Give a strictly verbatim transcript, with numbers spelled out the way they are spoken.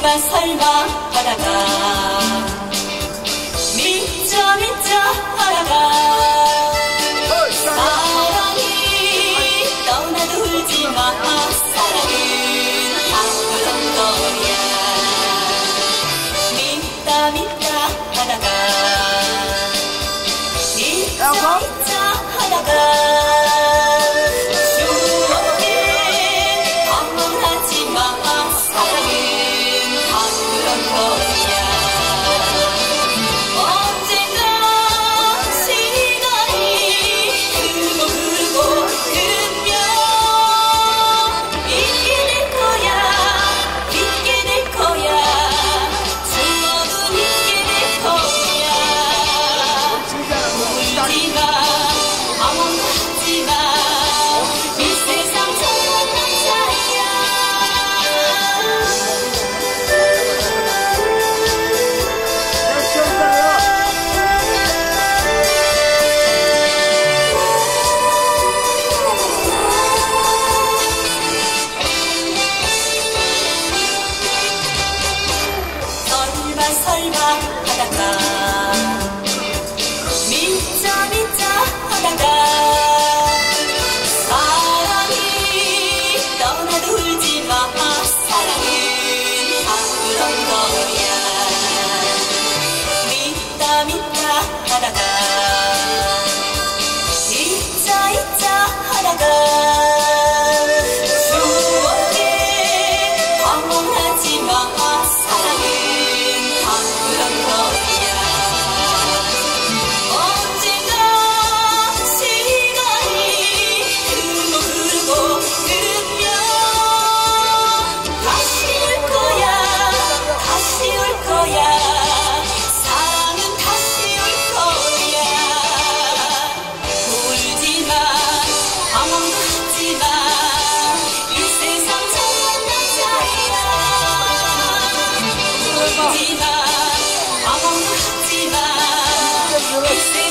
설마 설마 하다가 믿자 믿자 하다가 사랑이 떠나도 울지마 사랑은 다 그런 거야 믿다 믿다 하다가 믿자 믿자 하다가 추억에 방황하지마 사랑은 다 그런 거야 언젠가 시간이 흐르고 흐르고 흐르면 잊게 될 거야 잊게 될 거야 추억은 잊게 될 거야 울지마 아무 하지마 이 세상 정말 남자야 설마 설마 하다가 믿자 믿자 하다가 사랑이 떠나도 울지마 사랑은 다 그런 거야 믿다 믿다 하다가 잊자 잊자 하다가 추억에 방황하지마 사랑은 다 그런 거야 언젠가 시간이 흐르고 흐르고 흐르면 다시 올 거야 다시 올 거야 사랑은 다시 올 거야 울지마 아무것도 하지마 이 세상 정말 남자야 울지마 아무것도 하지마 이 세상